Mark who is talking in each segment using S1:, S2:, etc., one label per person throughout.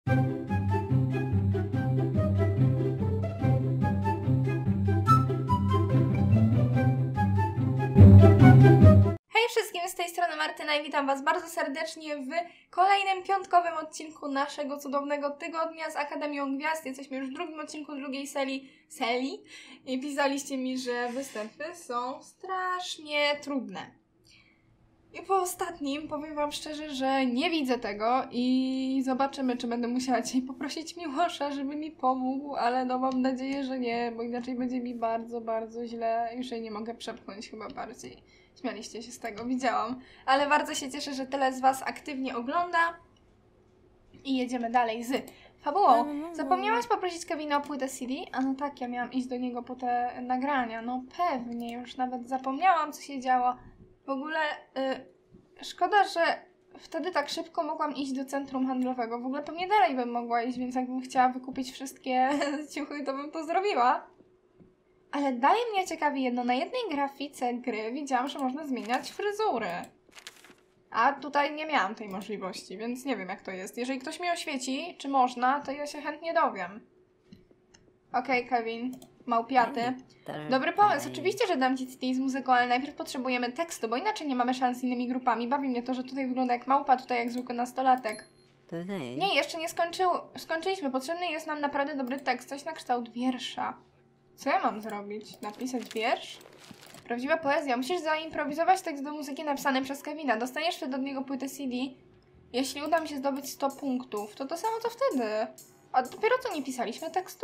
S1: Hej wszystkim, z tej strony Martyna i witam Was bardzo serdecznie w kolejnym piątkowym odcinku naszego cudownego tygodnia z Akademią Gwiazd. Jesteśmy już w drugim odcinku drugiej serii i pisaliście mi, że występy są strasznie trudne. I po ostatnim powiem Wam szczerze, że nie widzę tego i zobaczymy, czy będę musiała dzisiaj poprosić Miłosza, żeby mi pomógł, ale no mam nadzieję, że nie, bo inaczej będzie mi bardzo, bardzo źle. Już jej nie mogę przepchnąć chyba bardziej. Śmialiście się z tego, widziałam. Ale bardzo się cieszę, że tyle z Was aktywnie ogląda. I jedziemy dalej z fabułą. Zapomniałaś poprosić Kevina o płytę CD? A no tak, ja miałam iść do niego po te nagrania. No pewnie, już nawet zapomniałam, co się działo. W ogóle szkoda, że wtedy tak szybko mogłam iść do centrum handlowego. W ogóle pewnie dalej bym mogła iść, więc jakbym chciała wykupić wszystkie ciuchy, to bym to zrobiła. Ale dalej mnie ciekawi jedno. Na jednej grafice gry widziałam, że można zmieniać fryzury. A tutaj nie miałam tej możliwości, więc nie wiem jak to jest. Jeżeli ktoś mi oświeci, czy można, to ja się chętnie dowiem. Okej, Kevin. Małpiaty. Dobry pomysł. Oczywiście, że dam Ci CD z muzyką, ale najpierw potrzebujemy tekstu, bo inaczej nie mamy szans z innymi grupami. Bawi mnie to, że tutaj wygląda jak małpa, tutaj jak zwykły nastolatek. Nie, jeszcze nie skończyliśmy. Potrzebny jest nam naprawdę dobry tekst. Coś na kształt wiersza. Co ja mam zrobić? Napisać wiersz? Prawdziwa poezja. Musisz zaimprowizować tekst do muzyki napisany przez Kevina. Dostaniesz wtedy od niego płytę CD. Jeśli uda mi się zdobyć 100 punktów, to samo co wtedy. A dopiero co nie pisaliśmy tekstu?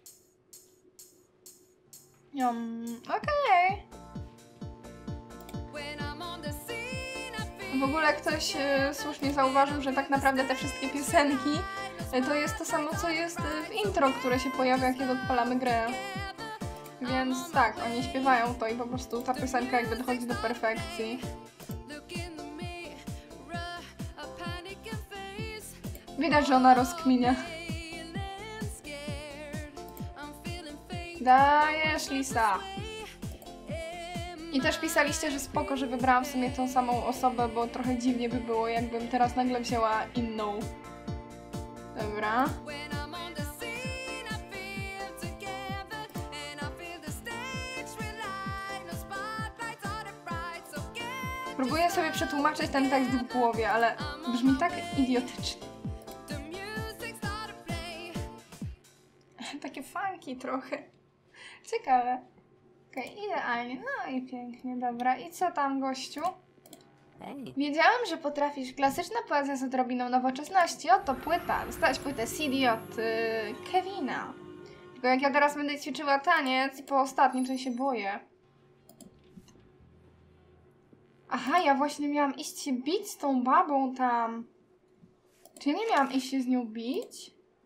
S1: Okej. W ogóle ktoś słusznie zauważył, że tak naprawdę te wszystkie piosenki to jest to samo, co jest w intro, które się pojawia, kiedy odpalamy grę. Więc tak, oni śpiewają to i po prostu ta piosenka jakby dochodzi do perfekcji. Widać, że ona rozkminia. Dajesz, Lisa. I też pisaliście, że spoko, że wybrałam w sumie tą samą osobę, bo trochę dziwnie by było, jakbym teraz nagle wzięła inną. Dobra. Próbuję sobie przetłumaczyć ten tekst w głowie, ale brzmi tak idiotycznie. Takie funky trochę. Ciekawe. Okej, idealnie. No i pięknie, dobra. I co tam, gościu? Wiedziałam, że potrafisz. Klasyczna poezja z odrobiną nowoczesności. Oto płyta. Dostałaś płytę CD od Kevina. Tylko jak ja teraz będę ćwiczyła taniec i po ostatnim, to się boję. Aha, ja właśnie miałam iść się bić z tą babą tam. Czy ja nie miałam iść się z nią bić?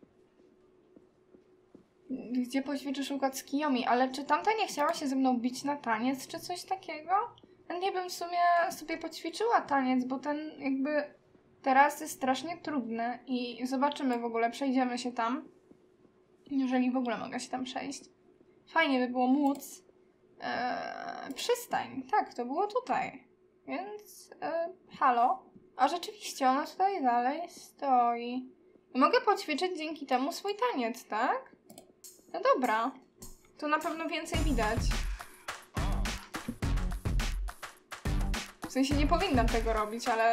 S1: Gdzie poćwiczysz układ z Kiyomi, ale czy tamta nie chciała się ze mną bić na taniec, czy coś takiego? Nie bym w sumie sobie poćwiczyła taniec, bo ten jakby teraz jest strasznie trudny i zobaczymy w ogóle, przejdziemy się tam. Jeżeli w ogóle mogę się tam przejść. Fajnie by było móc. Przystań, tak, to było tutaj. Więc, halo. A rzeczywiście, ona tutaj dalej stoi. I mogę poćwiczyć dzięki temu swój taniec, tak? No dobra. Tu na pewno więcej widać. W sensie nie powinnam tego robić, ale...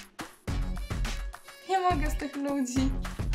S1: Nie mogę z tych ludzi.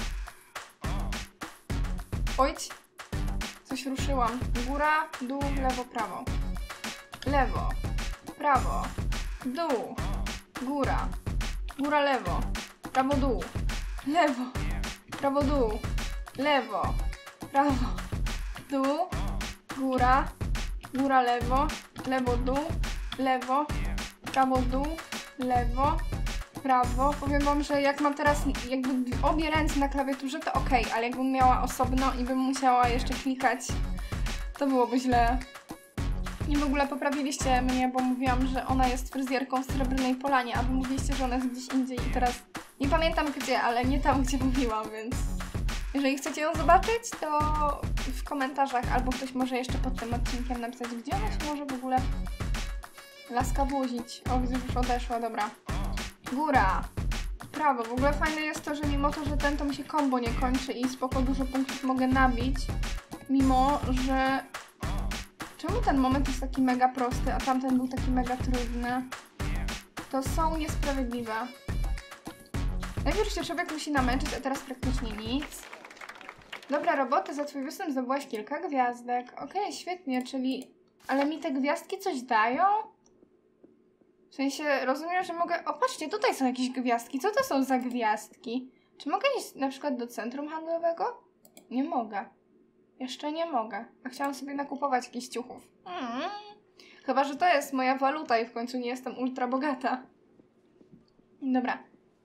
S1: Ojć. Coś ruszyłam. Góra, dół, lewo, prawo. Lewo. Prawo. Dół. Góra. Góra, lewo. Prawo, dół. Lewo. Prawo, dół. Lewo. Prawo. Dół. Góra. Góra, lewo. Lewo, dół. Lewo. Prawo, dół. Lewo. Prawo. Powiem wam, że jak mam teraz jakby obie ręce na klawiaturze, to okej, ale jakbym miała osobno i bym musiała jeszcze klikać, to byłoby źle. I w ogóle poprawiliście mnie, bo mówiłam, że ona jest fryzjerką w Srebrnej Polanie, a wy mówiliście, że ona jest gdzieś indziej i teraz nie pamiętam gdzie, ale nie tam, gdzie mówiłam, więc jeżeli chcecie ją zobaczyć, to w komentarzach albo ktoś może jeszcze pod tym odcinkiem napisać, gdzie ona się może w ogóle laska wozić. O, widzę, już odeszła, dobra. Góra, prawo. W ogóle fajne jest to, że mimo to, że ten to mi się combo nie kończy i spoko dużo punktów mogę nabić, mimo że... Czemu ten moment jest taki mega prosty, a tamten był taki mega trudny? To są niesprawiedliwe. Najpierw się człowiek musi namęczyć, a teraz praktycznie nic. Dobra robota, za twój występ zdobyłaś kilka gwiazdek. Okej, świetnie, czyli... Ale mi te gwiazdki coś dają? W sensie, rozumiem, że mogę... O, patrzcie, tutaj są jakieś gwiazdki. Co to są za gwiazdki? Czy mogę iść na przykład do centrum handlowego? Nie mogę. Jeszcze nie mogę. A chciałam sobie nakupować jakichś ciuchów. Chyba, że to jest moja waluta i w końcu nie jestem ultra bogata. Dobra.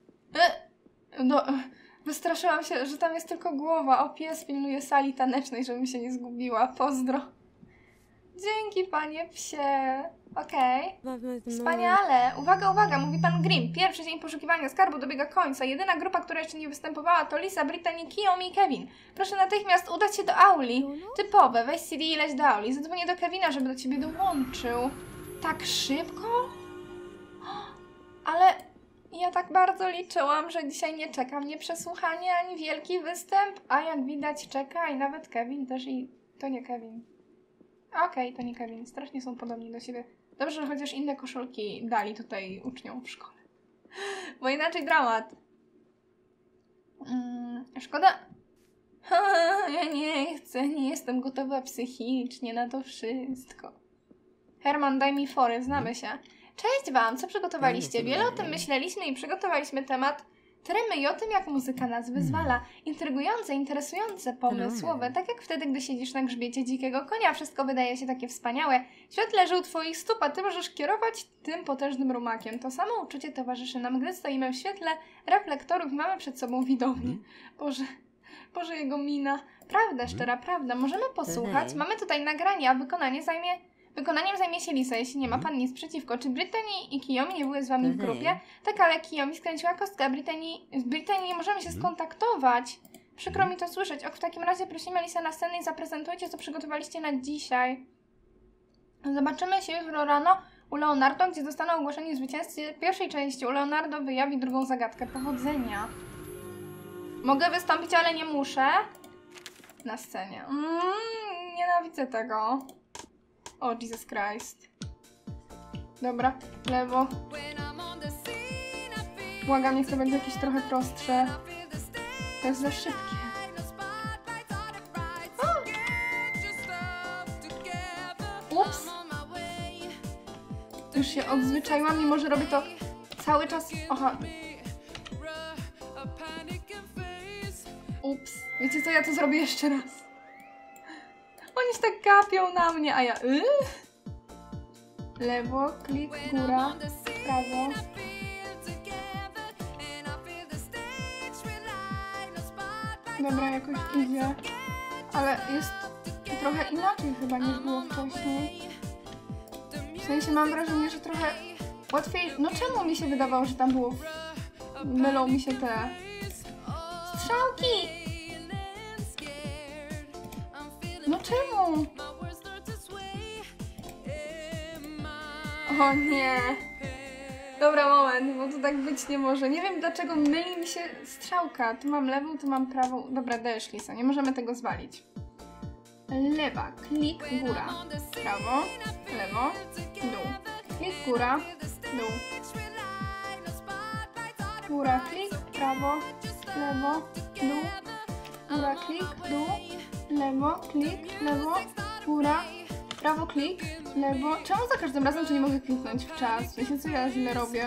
S1: Wystraszyłam się, że tam jest tylko głowa. O, pies pilnuje sali tanecznej, żebym się nie zgubiła. Pozdro. Dzięki, panie psie. Okej. Wspaniale. Uwaga, uwaga, mówi pan Grimm. Pierwszy dzień poszukiwania skarbu dobiega końca. Jedyna grupa, która jeszcze nie występowała, to Lisa, Brittany, Kiyomi i Kevin. Proszę natychmiast udać się do auli. Typowe, weź CD i leć do auli. Zadzwonię do Kevina, żeby do ciebie dołączył. Tak szybko? Ale ja tak bardzo liczyłam, że dzisiaj nie czeka mnie przesłuchanie ani wielki występ, a jak widać czeka i nawet Kevin też i... To nie Kevin. Okej, to nie Kevin. Strasznie są podobni do siebie. Dobrze, że chociaż inne koszulki dali tutaj uczniom w szkole. Bo inaczej dramat. Szkoda. Ja nie chcę, nie jestem gotowa psychicznie na to wszystko. Herman, daj mi fory, znamy się. Cześć wam, co przygotowaliście? Wiele o tym myśleliśmy i przygotowaliśmy temat tremy i o tym, jak muzyka nas wyzwala. Intrygujące, interesujące, pomysłowe. Tak jak wtedy, gdy siedzisz na grzbiecie dzikiego konia, wszystko wydaje się takie wspaniałe. Świat leży u twoich stóp, a ty możesz kierować tym potężnym rumakiem. To samo uczucie towarzyszy nam, gdy stoimy w świetle reflektorów i mamy przed sobą widownię. Boże, jego mina. Prawda, szczera prawda. Możemy posłuchać. Mamy tutaj nagranie, a wykonaniem zajmie się Lisa, jeśli nie ma pan nic przeciwko. Czy Brittany i Kiyomi nie były z wami w grupie? Tak, ale Kiyomi skręciła kostkę, a z Brittany nie możemy się skontaktować. Przykro mi to słyszeć. W takim razie prosimy Lisa na scenę i zaprezentujcie, co przygotowaliście na dzisiaj. Zobaczymy się jutro rano u Leonardo, gdzie zostaną ogłoszeni zwycięzcy pierwszej części. U Leonardo wyjawi drugą zagadkę. Powodzenia. Mogę wystąpić, ale nie muszę. Na scenie. Nienawidzę tego. O, Jesus Christ. Dobra, lewo. Błagam, niech to będzie jakieś trochę prostsze. To jest za szybkie. Ups. Już się odzwyczaiłam, mimo że robię to cały czas. Aha. Ups. Wiecie co, ja to zrobię jeszcze raz. Oni się tak gapią na mnie, a ja... Lewo, klik, góra, prawo. Dobra, jakoś idzie. Ale jest trochę inaczej chyba niż było wcześniej. W sensie mam wrażenie, że trochę łatwiej... No czemu mi się wydawało, że tam było... Mylą mi się te... strzałki! No czemu? O nie. Dobra, moment, bo to tak być nie może. Nie wiem, dlaczego myli mi się strzałka. Tu mam lewą, tu mam prawą. Dobra, dajesz, Lisa, nie możemy tego zwalić. Lewa, klik, góra. Prawo, lewo, dół. Klik, góra, dół. Góra, klik, prawo, lewo, dół. Góra, klik, dół. Lewo, klik, lewo, góra, prawo, klik, lewo. Czemu za każdym razem, że nie mogę kliknąć w czas? Wiecie, co ja źle robię?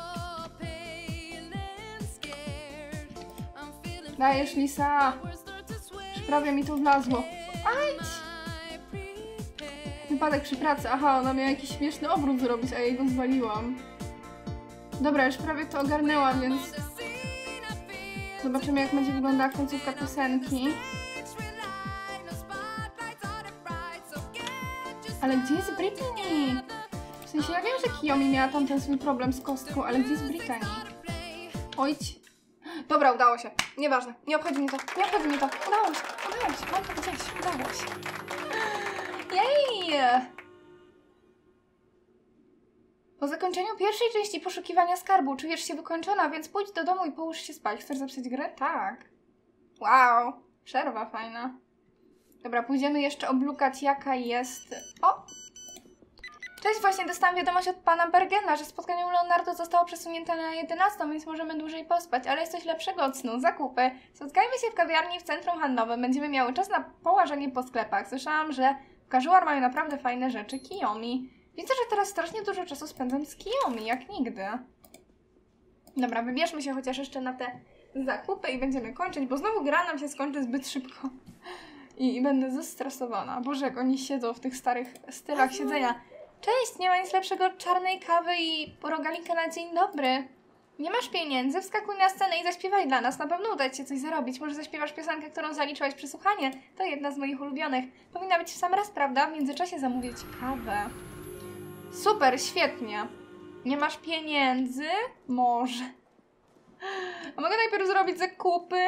S1: Dajesz, Lisa. Już prawie mi to wlazło. Ajdź! Wypadek przy pracy. Aha, ona miała jakiś śmieszny obrót zrobić, a ja go zwaliłam. Dobra, już prawie to ogarnęłam, więc... Zobaczymy, jak będzie wyglądała końcówka piosenki. Ale gdzie jest Brittany? W sensie ja wiem, że Kiyomi miała tam ten swój problem z kostką, ale gdzie jest Brittany? Ojdź. Dobra, udało się. Nieważne. Nie obchodzi mnie to. Nie obchodzi mnie to. Udało się. Udało się. Mam to gdzieś. Udało się. Jej! Po zakończeniu pierwszej części poszukiwania skarbu czujesz się wykończona, więc pójdź do domu i połóż się spać. Chcesz zapisać grę? Tak. Wow, przerwa fajna. Dobra, pójdziemy jeszcze oblukać, jaka jest... O! Cześć, właśnie dostałam wiadomość od pana Bergena, że spotkanie u Leonardo zostało przesunięte na 11, więc możemy dłużej pospać, ale jest coś lepszego od snu. Zakupy. Spotkajmy się w kawiarni w centrum handlowym. Będziemy miały czas na połażenie po sklepach. Słyszałam, że w Casual mają naprawdę fajne rzeczy. Kiyomi. Widzę, że teraz strasznie dużo czasu spędzam z Kiyomi, jak nigdy. Dobra, wybierzmy się chociaż jeszcze na te zakupy i będziemy kończyć, bo znowu gra nam się skończy zbyt szybko. I będę zestresowana. Boże, jak oni siedzą w tych starych stylach siedzenia. Cześć, nie ma nic lepszego od czarnej kawy i rogalika na dzień dobry. Nie masz pieniędzy? Wskakuj na scenę i zaśpiewaj dla nas. Na pewno uda ci się coś zarobić. Może zaśpiewasz piosenkę, którą zaliczyłaś przesłuchanie. To jedna z moich ulubionych. Powinna być w sam raz, prawda? W międzyczasie zamówię ci kawę. Super, świetnie. Nie masz pieniędzy? Może. A mogę najpierw zrobić zakupy?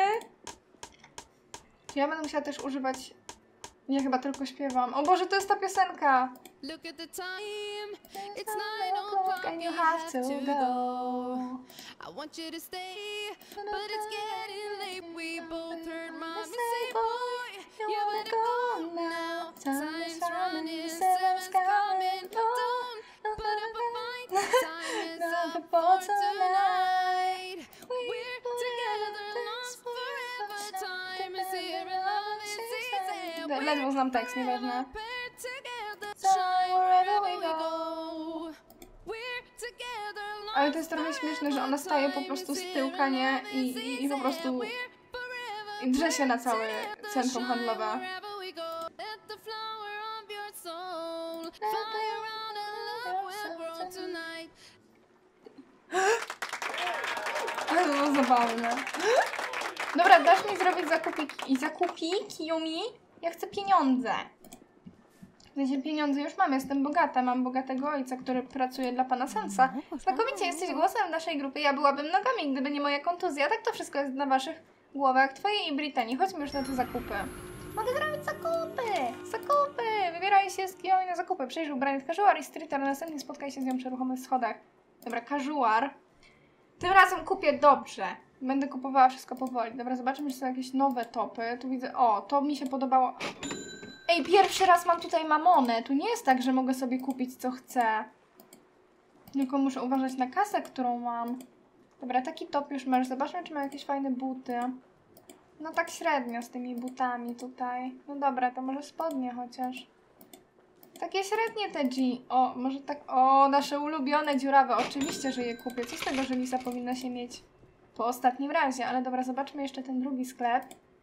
S1: Ja będę musiała też używać... Nie, chyba tylko śpiewam. O Boże, to jest ta piosenka!
S2: Look at the time, it's 9 o'clock
S1: and you have to go.
S2: I want you to stay, but it's getting late. We both heard mom say, boy, you better go now. Time's running, seven's coming. Don't put up a fight. Time is up for tonight. We're together, lost forever. Time is here and love is easy.
S1: Ledwo znam tekst, nieważne. Ale to jest trochę śmieszne, że ona staje po prostu z tyłka, nie? I po prostu drze się na całe centrum handlowe. Ale to było zabawne. Dobra, dasz mi zrobić zakupy, Kiyomi? Ja chcę pieniądze. Wiecie, pieniądze już mam, jestem bogata, mam bogatego ojca, który pracuje dla pana Sansa. Znakomicie, jesteś głosem w naszej grupie, ja byłabym nogami, gdyby nie moja kontuzja. Tak to wszystko jest na waszych głowach, twojej i Brytanii. Chodźmy już na te zakupy. Mogę zrobić zakupy! Zakupy! Wybieraj się z Kiyomi na zakupy. Przyjrzyj ubranie w Casual i Streeter, następnie spotkaj się z nią przy ruchomych schodach. Dobra, Casual. Tym razem kupię dobrze. Będę kupowała wszystko powoli. Dobra, zobaczymy, czy są jakieś nowe topy. Tu widzę... O, to mi się podobało. Ej, pierwszy raz mam tutaj mamonę. Tu nie jest tak, że mogę sobie kupić co chcę. Tylko muszę uważać na kasę, którą mam. Dobra, taki top już masz. Zobaczmy, czy ma jakieś fajne buty. No tak średnio z tymi butami tutaj. No dobra, to może spodnie chociaż. Takie średnie te O, może tak... O, nasze ulubione dziurawe. Oczywiście, że je kupię. Co z tego, że Lisa powinna się mieć po ostatnim razie. Ale dobra, zobaczmy jeszcze ten drugi sklep.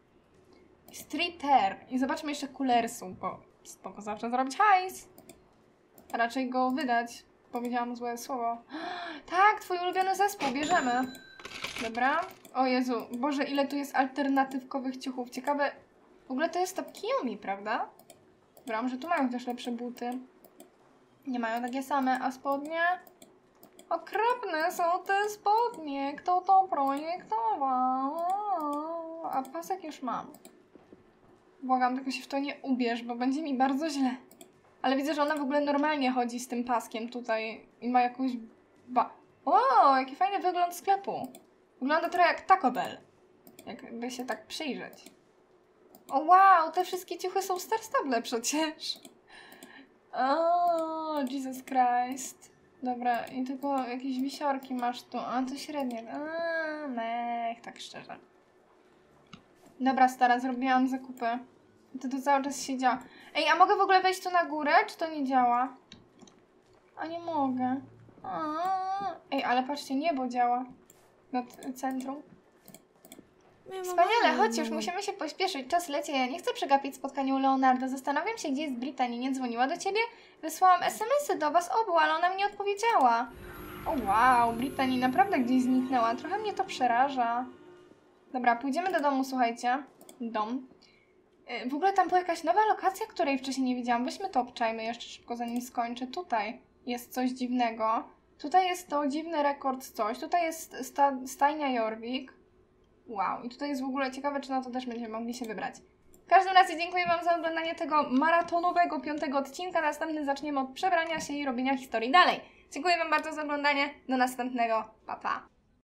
S1: Streeter. I zobaczmy jeszcze Coolersu, bo spoko zawsze zrobić hajs. A raczej go wydać. Powiedziałam złe słowo. Tak, twój ulubiony zespół, bierzemy. Dobra. O Jezu, Boże, ile tu jest alternatywkowych ciuchów. Ciekawe, w ogóle to jest top Kiyomi, prawda? Dobra, może tu mają też lepsze buty. Nie mają takie same, a spodnie? Okropne są te spodnie. Kto to projektował? A pasek już mam. Błagam, tylko się w to nie ubierz, bo będzie mi bardzo źle. Ale widzę, że ona w ogóle normalnie chodzi z tym paskiem tutaj i ma jakąś O, jaki fajny wygląd sklepu. Wygląda trochę jak Taco Bell. Jakby się tak przyjrzeć. O wow, te wszystkie ciuchy są Star Stable przecież. O, Jesus Christ. Dobra, i tylko jakieś wisiorki masz tu. A, to średnie. Mech, tak szczerze. Dobra, stara, zrobiłam zakupy. To cały czas się działa. Ej, a mogę w ogóle wejść tu na górę, czy to nie działa? A nie mogę. Ej, ale patrzcie, niebo działa. Nad centrum. Wspaniale, chodź już, musimy się pośpieszyć. Czas leci, ja nie chcę przegapić spotkania u Leonardo. Zastanawiam się, gdzie jest Brytanii. Nie dzwoniła do ciebie? Wysłałam SMS-y do was obu, ale ona mi nie odpowiedziała. O wow, Brytanii naprawdę gdzieś zniknęła. Trochę mnie to przeraża. Dobra, pójdziemy do domu, słuchajcie. Dom. W ogóle tam była jakaś nowa lokacja, której wcześniej nie widziałam. Weźmy to obczajmy jeszcze szybko, zanim skończę. Tutaj jest coś dziwnego. Tutaj jest to dziwny rekord coś. Tutaj jest stajnia Jorvik. Wow, i tutaj jest w ogóle ciekawe, czy na to też będziemy mogli się wybrać. W każdym razie dziękuję wam za oglądanie tego maratonowego 5. odcinka. Następny zaczniemy od przebrania się i robienia historii dalej. Dziękuję Wam bardzo za oglądanie. Do następnego. Pa, pa.